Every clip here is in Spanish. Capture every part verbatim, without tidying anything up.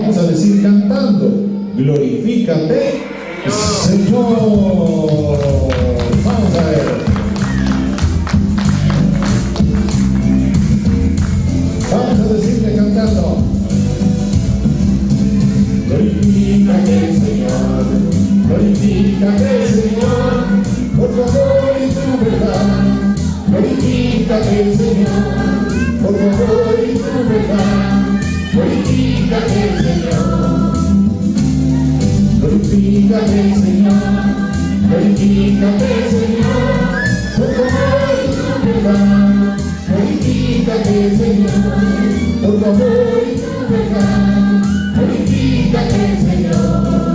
Vamos a decir cantando, glorifícate, Señor. Vamos a ver. Vamos a decirle cantando. Glorifícate, Señor. Glorifícate, Señor, por tu amor y tu verdad. Glorifícate, Señor, por tu amor y tu verdad. Glorifícate, Señor. Glorifícate, Señor. Glorifícate, Señor, por tu amor y tu verdad. Glorifícate, Señor, por tu amor y tu verdad. Glorifícate, Señor.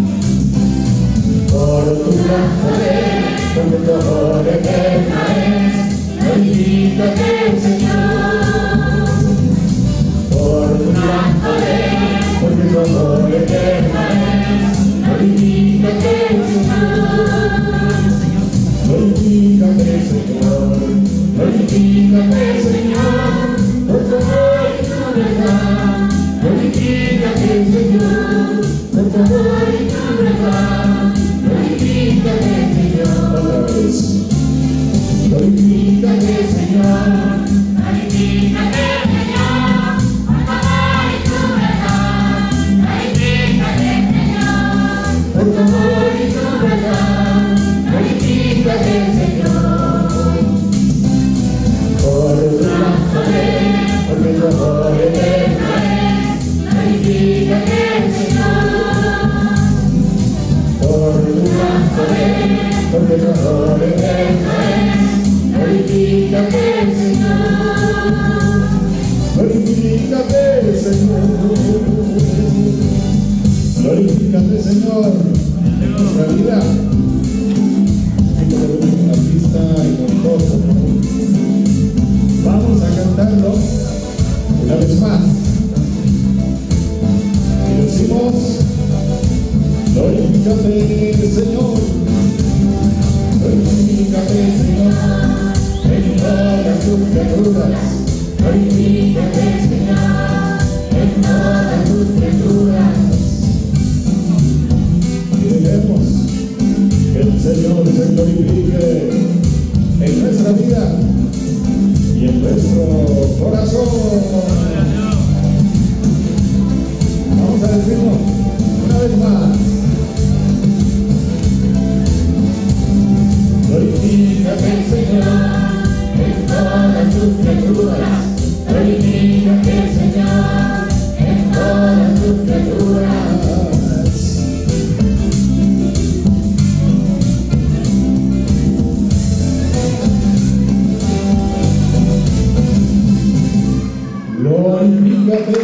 Por tu gran poder, por tu amor eterno es. Glorifícate, Señor. Por tu gran poder, por tu amor eterno es. Glorifícate, Señor. Glorifícate, Señor. Glorifícate, Señor, por tu amor y tu verdad. Glorifícate, Señor, por tu amor y tu verdad. Glorifícate, Señor. Otra vez. Glorifícate, Señor. Glorifícate, Señor, por tu amor y tu verdad. Glorifícate, Señor, Por tu amor y tu verdad. Glorifícate, Señor. Por tu gran poder, porque tu amor eterno es. Glorifícate, Señor. Por tu gran poder, porque tu amor eterno es. Glorifícate, Señor. Glorifícate, Señor. Glorifícate, Señor, en nuestra vida. Y como un artista y con todo, vamos a cantarlo una vez más. Y decimos, glorifícate, Señor. Glorifícate, Señor, en todas tus criaturas. Glorifícate, Señor, en todas tus criaturas. Y dejemos que el Señor se glorifique en nuestra vida y en nuestro corazón. Vamos a decirlo una vez más. Glorifícate, Señor, en todas tus criaturas. Glorifícate, Señor, en todas tus criaturas. Glorifícate,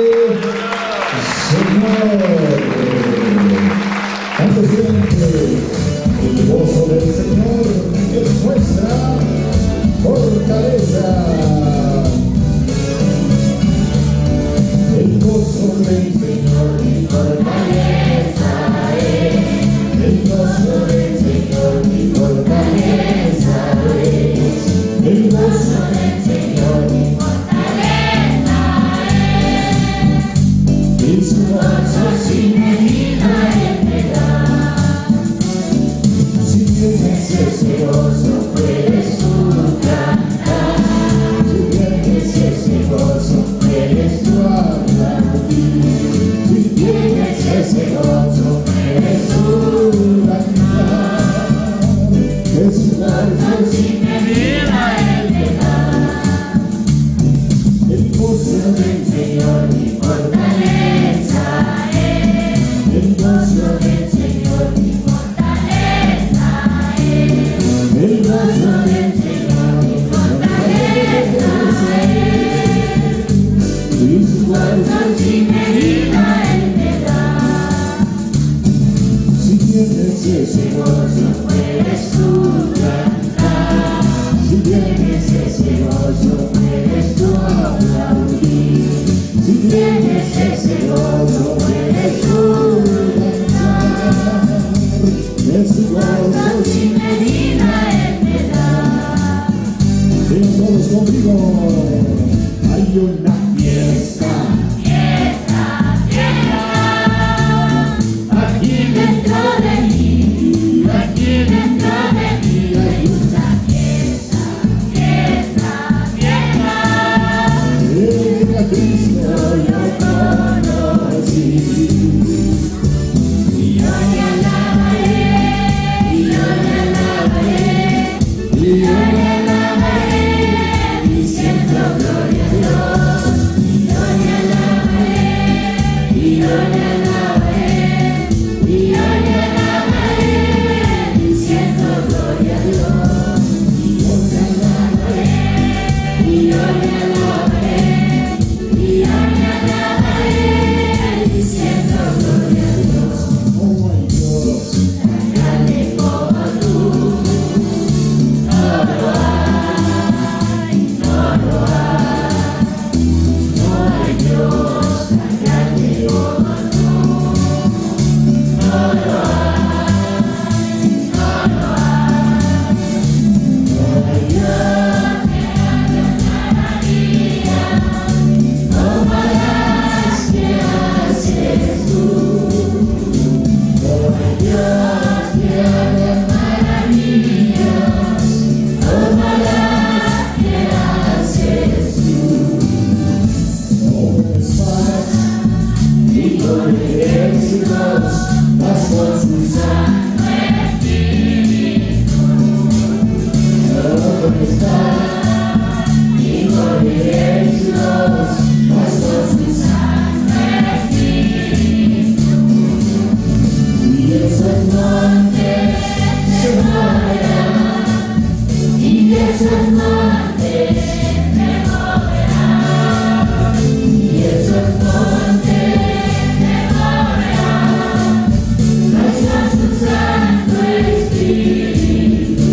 Señor. Tanto siempre el gozo del Señor es nuestra fortaleza. El gozo del Señor mi fortaleza es. El gozo del Señor mi fortaleza es. El gozo del Señor mi fortaleza es. Y su gozo sin medida me da. Si tienes ese gozo puedes tú cantar. Si tienes ese gozo puedes tú aplaudir. Dios, mas con su Santo Espíritu. Todo está y moriré su Dios, mas con su Santo Espíritu. Y esos montes se moverán, y esos montes se moverán, y esos montes se moverán, mas con su Santo Espíritu.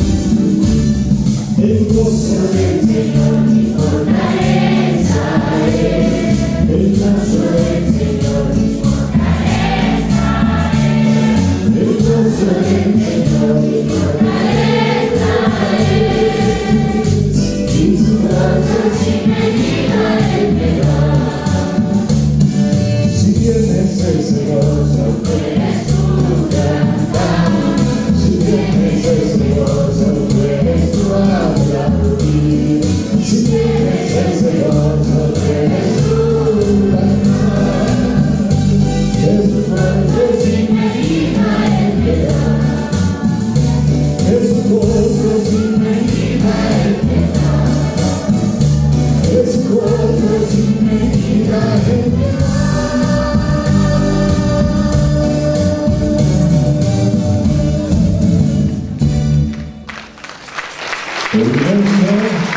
El gozo del Señor mi fortaleza es, el gozo del Señor mi fortaleza es, el gozo del Señor mi fortaleza es, y su brazo sin medida él me da. Si vienes el Señor, solo puedes tú cantar. Si vienes el Señor, solo puedes tú aplaudir. Si vienes el Señor, solo puedes tú cantar. Es su brazo sin medida él me da. Es su gozo sin medida él me da. Es su gozo sin medida él me da. Amen.